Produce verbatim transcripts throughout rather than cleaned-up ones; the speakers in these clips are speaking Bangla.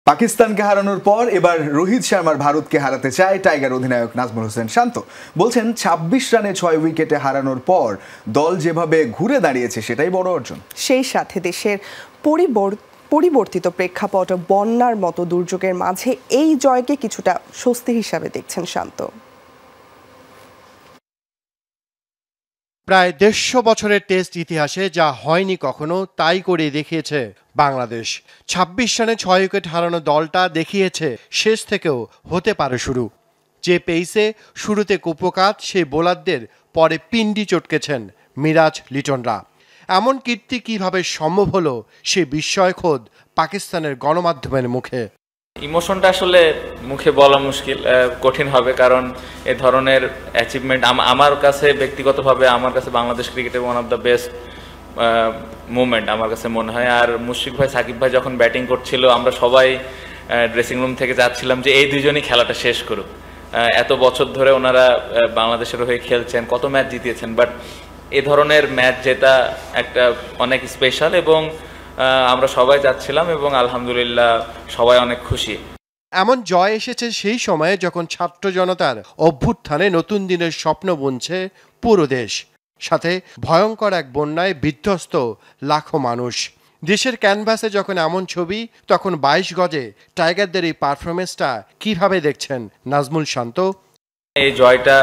পাকিস্তানকে হারানোর পর এবার রোহিত শর্মার ভারতকে হারাতে চায় টাইগার অধিনায়ক নাজমুল হোসেন শান্ত। বলছেন ছাব্বিশ রানে ছয় উইকেটে হারানোর পর দল যেভাবে ঘুরে দাঁড়িয়েছে সেটাই বড় অর্জন। সেই সাথে দেশের পরিবর্তিত প্রেক্ষাপট বন্যার মতো দুর্যোগের মাঝে এই জয়কে কিছুটা স্বস্তি হিসাবে দেখছেন শান্ত। প্রায় দেড়শো বছরের টেস্ট ইতিহাসে যা হয়নি কখনো তাই করে দেখিয়েছে বাংলাদেশ। ছাব্বিশ রানে ছয় উইকেট হারানো দলটা দেখিয়েছে শেষ থেকেও হতে পারে শুরু। যে পেইসে শুরুতে কুপকাত সেই বোলারদের পরে পিন্ডি চটকেছেন মিরাজ লিটনরা। এমন কীর্তি কিভাবে সম্ভব হলো সে বিস্ময় খোদ পাকিস্তানের গণমাধ্যমের মুখে। ইমোশনটা আসলে মুখে বলা মুশকিল, কঠিন হবে, কারণ এ ধরনের অ্যাচিভমেন্ট আমার কাছে ব্যক্তিগতভাবে আমার কাছে বাংলাদেশ ক্রিকেটের one of the best movement আমার কাছে মনে হয়। আর মুশফিক ভাই, সাকিব ভাই যখন ব্যাটিং করছিল আমরা সবাই ড্রেসিং রুম থেকে যাচ্ছিলাম যে এই দুজনই খেলাটা শেষ করুক। এত বছর ধরে ওনারা বাংলাদেশের হয়ে খেলছেন, কত ম্যাচ জিতিয়েছেন, বাট এ ধরনের ম্যাচ জেতা একটা অনেক স্পেশাল এবং আমরা সবাই যাচ্ছিলাম এবং আলহামদুলিল্লাহ সবাই অনেক খুশি। এমন জয় এসেছে সেই সময়ে যখন ছাত্র জনতার অভ্যুত্থানে নতুন দিনের স্বপ্ন বুনছে পুরো দেশ, সাথে ভয়ঙ্কর এক বন্যায় বিধ্বস্ত লাখো মানুষ। দেশের ক্যানভাসে যখন এমন ছবি, তখন বাইশ গজে টাইগারদের এই পারফরমেন্সটা কিভাবে দেখছেন নাজমুল শান্ত? এই জয়টা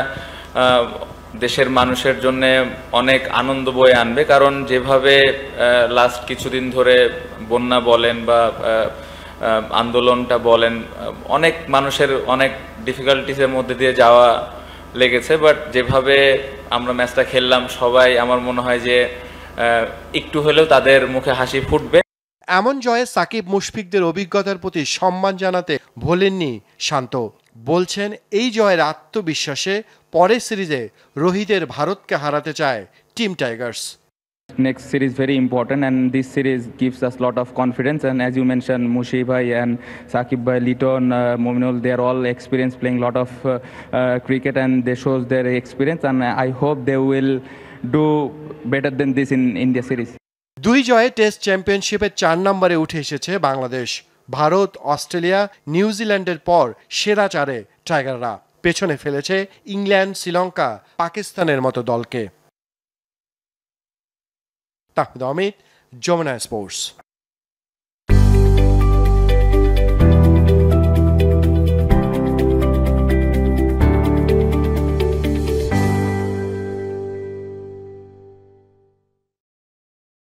দেশের মানুষের জন্য অনেক আনন্দ বয়ে আনবে, কারণ যেভাবে লাস্ট কিছুদিন ধরে বন্যা বলেন বা আন্দোলনটা বলেন, অনেক মানুষের অনেক ডিফিকাল্টিসের মধ্যে দিয়ে যাওয়া লেগেছে, বাট যেভাবে আমরা ম্যাচটা খেললাম সবাই, আমার মনে হয় যে একটু হলেও তাদের মুখে হাসি ফুটবে। এমন জয়ে সাকিব মুশফিকদের অভিজ্ঞতার প্রতি সম্মান জানাতে ভোলেননি শান্ত। বলছেন এই জয়ের আত্মবিশ্বাসে পরের সিরিজে রোহিতের ভারতকে হারাতে চায় team tigers. Next series very important, and this series gives us lot of confidence. And as you mentioned, Mushi bhai and Sakib bhai, Liton, uh, Mominul, they are all experienced playing lot of uh, uh, cricket, and they shows their experience. And I hope they will do better than this in India series. দুই জয়ে টেস্ট চ্যাম্পিয়নশিপের চার নম্বরে উঠে এসেছে বাংলাদেশ। ভারত, অস্ট্রেলিয়া, নিউজিল্যান্ডের পর সেরা চারে টাইগাররা। পেছনে ফেলেছে ইংল্যান্ড, শ্রীলঙ্কা, পাকিস্তানের মতো দলকে। তাহমিদ অমিত, যমুনা স্পোর্টস।